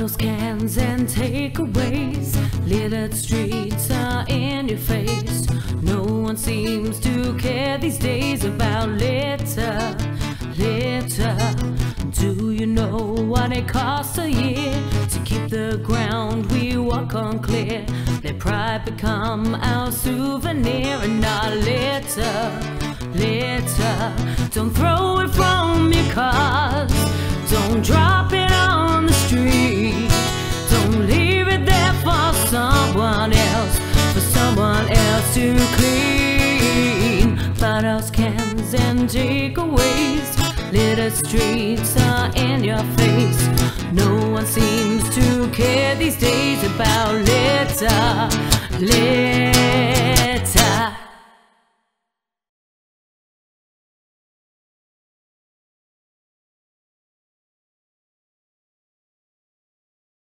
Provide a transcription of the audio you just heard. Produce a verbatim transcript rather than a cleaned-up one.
Bottles, cans, and takeaways. Littered streets are in your face. No one seems to care these days about litter, litter. Do you know what it costs a year to keep the ground we walk on clear? Let pride become our souvenir and our litter, litter. Don't throw it from your cars. Don't drop it on the street. Don't leave it there for someone else, for someone else to clean. Bottles, cans, and takeaways. Littered streets are in your face. No one seems to care these days about litter, litter.